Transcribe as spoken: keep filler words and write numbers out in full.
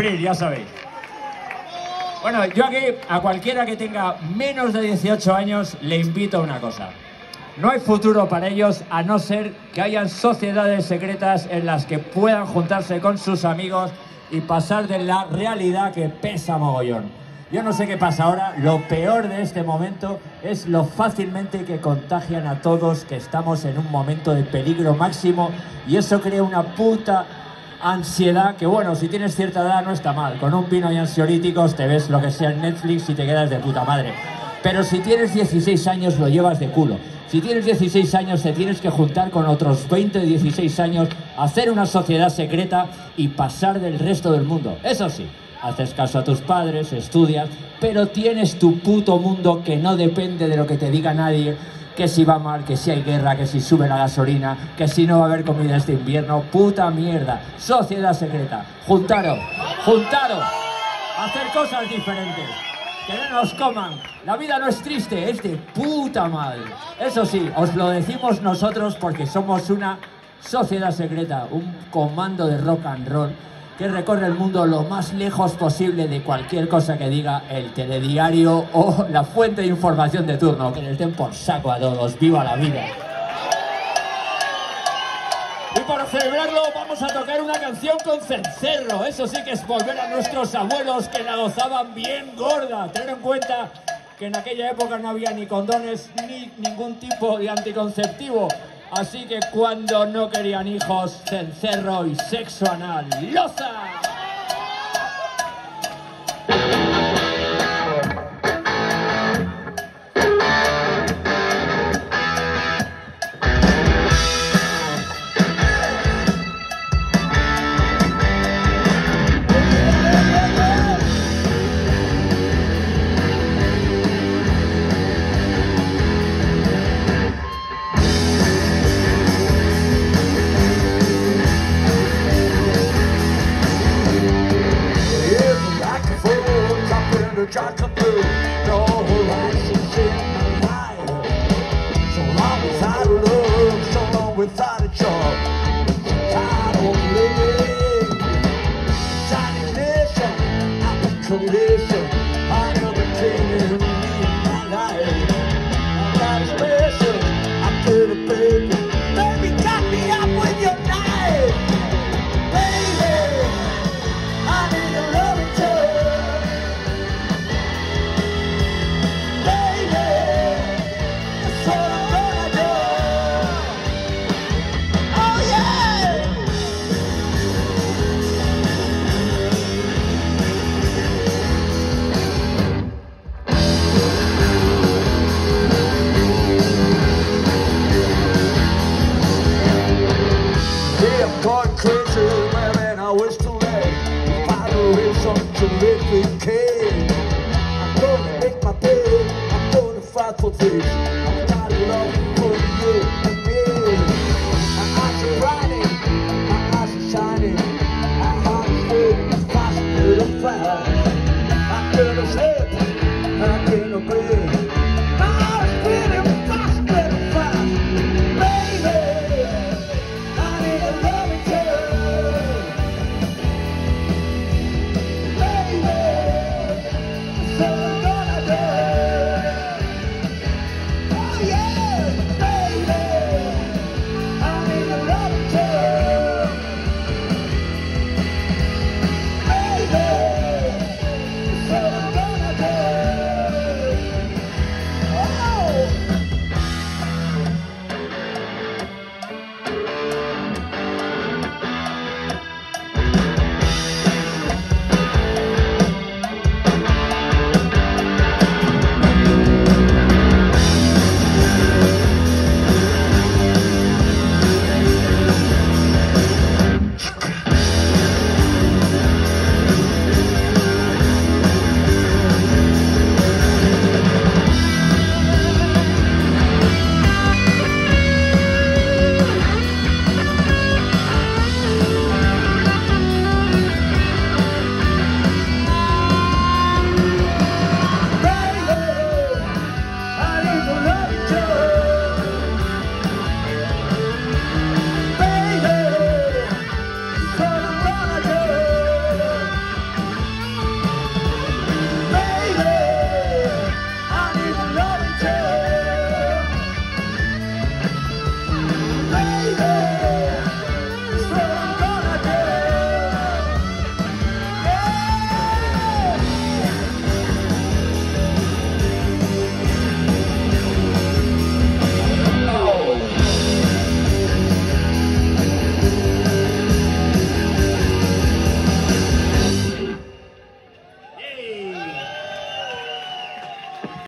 sufrir, ya sabéis. Bueno, yo aquí a cualquiera que tenga menos de dieciocho años le invito a una cosa. No hay futuro para ellos a no ser que hayan sociedades secretas en las que puedan juntarse con sus amigos y pasar de la realidad que pesa mogollón. Yo no sé qué pasa ahora, lo peor de este momento es lo fácilmente que contagian a todos, que estamos en un momento de peligro máximo y eso crea una puta ansiedad que, bueno, si tienes cierta edad no está mal. Con un vino y ansiolíticos te ves lo que sea en Netflix y te quedas de puta madre. Pero si tienes dieciséis años lo llevas de culo. Si tienes dieciséis años te tienes que juntar con otros veinte, dieciséis años, hacer una sociedad secreta y pasar del resto del mundo. Eso sí, haces caso a tus padres, estudias, pero tienes tu puto mundo que no depende de lo que te diga nadie, que si va mal, que si hay guerra, que si sube la gasolina, que si no va a haber comida este invierno. Puta mierda. Sociedad secreta. Juntaros, juntaros, hacer cosas diferentes. Que no nos coman. La vida no es triste, es de puta madre. Eso sí, os lo decimos nosotros porque somos una sociedad secreta, un comando de rock and roll que recorre el mundo lo más lejos posible de cualquier cosa que diga el telediario o la fuente de información de turno. Que les den por saco a todos. ¡Viva la vida! Y para celebrarlo vamos a tocar una canción con cencerro. Eso sí que es volver a nuestros abuelos que la gozaban bien gorda. Tener en cuenta que en aquella época no había ni condones ni ningún tipo de anticonceptivo. Así que cuando no querían hijos, cencerro y sexo anal. ¡Loza! Try to do no horizons in my life. So long without a love, so long without a job. Tired of living, tiny nation, I'm a collision. I am a king in my life. I'm not special, I'm good, baby. Baby, cut me up with your knife. Baby, I need a loving touch. Going crazy, man, I was too late. Father is on to live with Kate. I'm gonna make my bed, I'm gonna fight for this. I'm not loving for you and me. My eyes are brighting, my eyes are shining. My heart is full, it's faster than fire. I'm gonna say